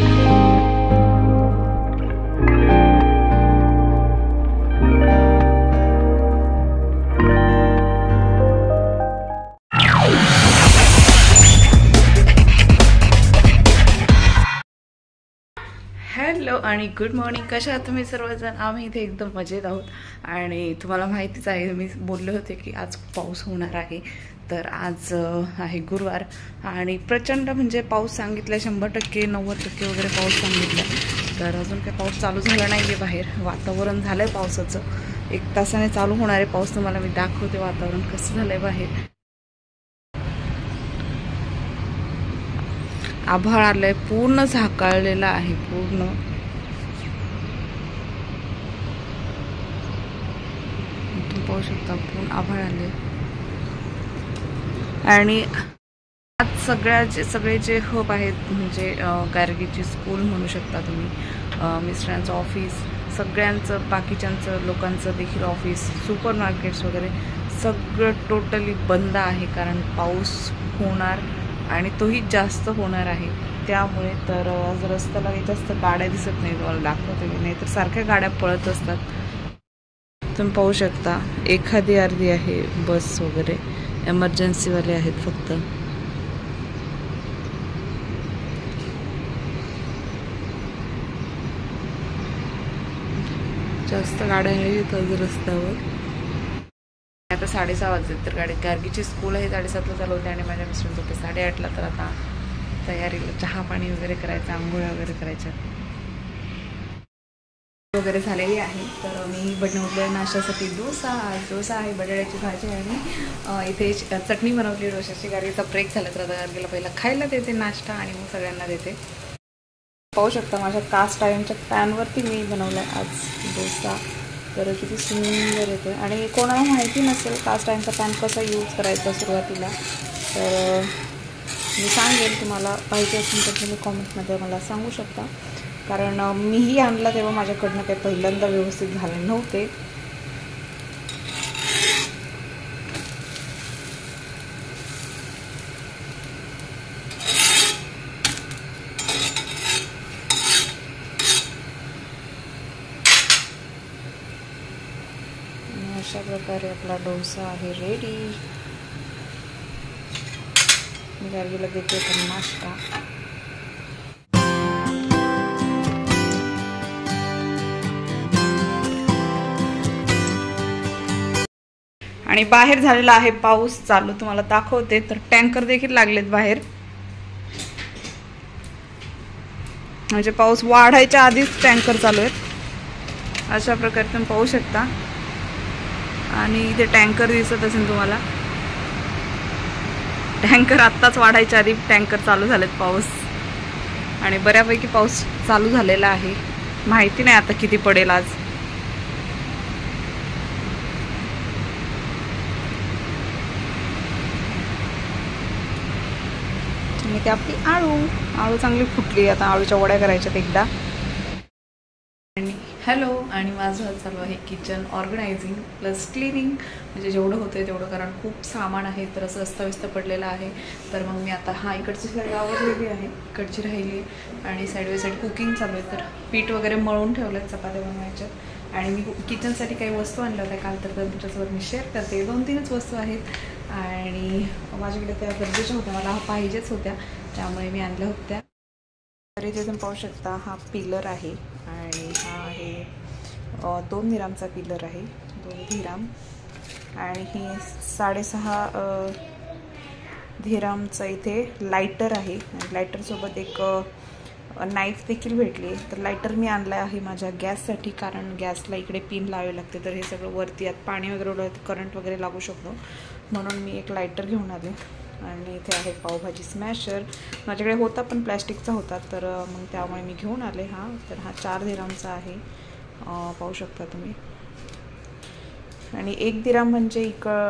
Hello आणि good morning. कशा आहात तुम्ही सर्वजण? आम्ही इथे एकदम मजेत आहोत. आणि तुम्हाला माहितीच आहे, मी बोलले होते की आज पाऊस होणार आहे. तर आज आहे गुरुवार आणि प्रचंड म्हणजे पाऊस सांगितला, 100%, 90% वगैरे पाऊस सांगितला. तर अजून काही पाऊस चालू झाला नाही आहे. बाहेर वातावरण झालं आहे पावसाचं. 1 तासाने चालू होणार आहे पाऊस. तुम्हाला मी दाखवते वातावरण कसं झालं आहे बाहेर. आभाळ आलंय, पूर्ण झाकाळलेला आहे पूर्ण. तुम्ही पाहू शकता पूर्ण आभाळ आले. आणि आज सगळे जे हब आहेत म्हणजे गार्गीची स्कूल म्हणू शकता तुम्ही, मिस्टरांचं ऑफिस, सगळ्यांचं बाकीच्यांचं लोकांचं देखील ऑफिस, सुपर मार्केट्स वगैरे सगळं टोटली बंद आहे. कारण पाऊस होणार आणि तोही जास्त होणार आहे. त्यामुळे तर आज रस्त्याला जास्त गाड्या दिसत नाही. तुम्हाला दाखवते मी, नाही तर सारख्या गाड्या पळत असतात. तुम्ही पाहू शकता एखादी अर्धी आहे बस वगैरे, एमर्जन्सीवाले आहेत फक्त. जास्त गाड्या आहेत आज रस्त्यावर. आता 6:30 वाजले. तर गार्गीची स्कूल आहे 7:30ला चालू होते आणि माझ्या मिस्टरांचं होते 8:30ला. तर आता तयारीला चहा पाणी वगैरे करायचं, आंघोळ्या वगैरे करायच्या वगैरे झालेली आहे. तर मी बनवलं नाश्त्यासाठी डोसा. डोसा आहे, बटाट्याची भाजी आणि इथे चटणी बनवली डोशाची. गार्गीचा ब्रेक झाला तर गार्गीला पहिला खायला देते नाश्ता आणि मग सगळ्यांना देते. पाहू शकता माझ्या कास्ट आयर्नच्या पॅनवरती मी बनवला आज डोसा. तर किती सुंदर येतो. आणि कोणाला माहिती नसेल कास्ट आयर्नचा पॅन कसा यूज करायचा सुरुवातीला, तर मी सांगेल. तुम्हाला पाहिजे असेल तर तुम्ही कॉमेंटमध्ये मला सांगू शकता. कारण मीही आणला तेव्हा माझ्याकडनं काही पहिल्यांदा व्यवस्थित झाले नव्हते. अशा प्रकारे आपला डोसा आहे रेडी. मी गार्गीला देते पण नाश्ता. आणि बाहेर झालेला आहे पाऊस चालू, तुम्हाला दाखवते. तर टँकर देखील लागलेत बाहेर, म्हणजे पाऊस वाढायच्या आधीच टँकर चालू आहेत. अशा प्रकारे तुम्ही पाहू शकता. आणि इथे टँकर दिसत असेल तुम्हाला. टँकर आत्ताच वाढायच्या आधी टँकर चालू झालेत पाऊस. आणि बऱ्यापैकी पाऊस चालू झालेला आहे. माहिती नाही आता किती पडेल आज. आणि ते आपली आळू चांगली फुटली. आता आळूच्या वड्या करायच्यात एकदा. हॅलो. आणि माझं चालू आहे किचन ऑर्गनायझिंग प्लस क्लिनिंग. म्हणजे जेवढं होतं तेवढं, कारण खूप सामान आहे तर असं अस्ताव्यस्त पडलेलं आहे. तर मग मी आता इकडची साईड आवरलेली आहे, इकडची राहिली. आणि साईड बाय साईड कुकिंग चालू आहे. तर पीठ वगैरे मळून ठेवलं आहे चपात्या बनवायच्या. आणि मी किचनसाठी काही वस्तू आणल्या होत्या काल, तर तुमच्यासोबत मी शेअर करते. 2-3च वस्तू आहेत आणि माझ्याकडे त्या गरजेच्या होत्या, मला पाहिजेच होत्या, त्यामुळे मी आणल्या होत्या. तर इथे तुम्ही पाहू शकता हा पिलर आहे. आणि हा आहे 2 धीरामचा पिलर आहे, 2 धीराम. आणि हे 6.5 धीरामचं इथे लायटर आहे. आणि लायटरसोबत एक नाईफ देखील भेटली. तर लायटर मी आणला आहे माझ्या गॅससाठी, कारण गॅसला इकडे पिन लावावे लागते. तर हे सगळं वरती आत पाणी वगैरे उडवलं करंट वगैरे लागू शकतो, म्हणून मी एक लायटर घेऊन आले. आणि इथे आहे पावभाजी स्मॅशर. माझ्याकडे होता पण प्लॅस्टिकचा होता, तर मग त्यामुळे मी घेऊन आले हा. तर हा 4 धीरामचा आहे, पाहू शकता तुम्ही. आणि 1 धीराम म्हणजे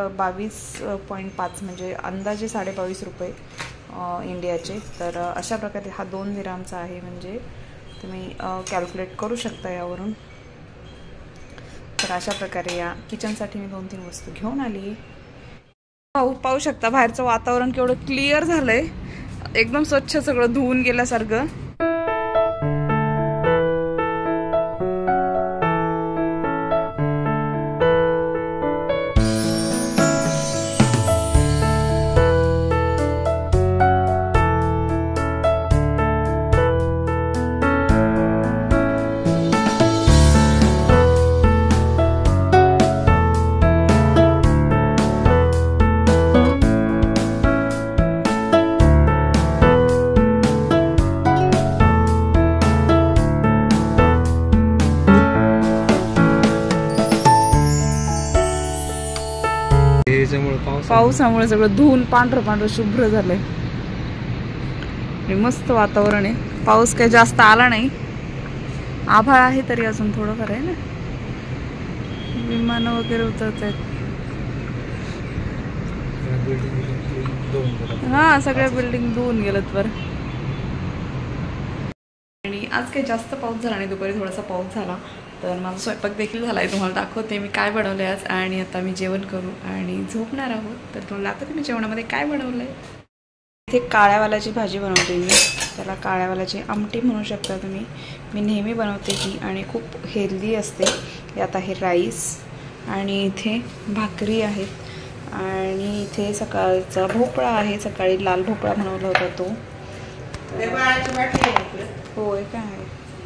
22.5 म्हणजे अंदाजे 22.5 रुपये इंडियाचे. तर अशा प्रकारे हा 2 धीरामचा आहे, म्हणजे तुम्ही कॅल्क्युलेट करू शकता यावरून. तर अशा प्रकारे या किचनसाठी मी 2-3 वस्तू घेऊन आली. पाहू शकता बाहेरचं वातावरण केवढं क्लिअर झालंय, एकदम स्वच्छ, सगळं धुवून गेल्यासारखं. पावसामुळे सगळं धुवून पांढरं शुभ्र झालंय आणि मस्त वातावरण आहे. पाऊस काही जास्त आला नाही, आभाळ आहे तरी अजून थोडंफार आहे ना. विमान वगैरे उतरत आहेत. हा, सगळ्या बिल्डिंग धुवून गेलेत बरं. आणि आज काही जास्त पाऊस झाला नाही, दुपारी थोडासा पाऊस झाला. तर माझा स्वयंपाक देखील झाला आहे, तुम्हाला दाखवते मी काय बनवलं आहे आज. आणि आता मी जेवण करू आणि झोपणार आहोत. तर तुम्हाला दाखवते मी जेवणामध्ये काय बनवलं आहे. इथे काळ्यावालाची भाजी बनवते मी, त्याला काळ्यावालाची आमटी म्हणू शकता तुम्ही. मी नेहमी बनवते ही आणि खूप हेल्दी असते. यात आहे राईस आणि इथे भाकरी आहेत आणि इथे सकाळचा भोपळा आहे. सकाळी लाल भोपळा बनवला होता तो. होय काय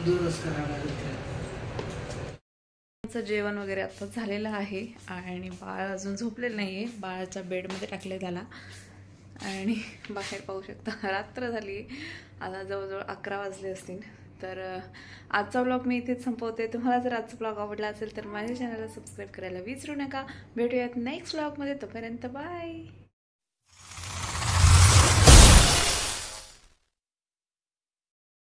जेवण वगैरे आता झालेलं आहे आणि बाळ अजून झोपलेलं नाहीये. बाळाच्या बेडमध्ये टाकले त्याला आणि बाहेर पाहू शकता रात्र झाली, आता जवळजवळ 11 वाजले असतील. तर आजचा ब्लॉग मी इथेच संपवते. तुम्हाला जर आजचा ब्लॉग आवडला असेल तर माझ्या चॅनलला सबस्क्राईब करायला विसरू नका. भेटूयात नेक्स्ट ब्लॉगमध्ये, तोपर्यंत बाय.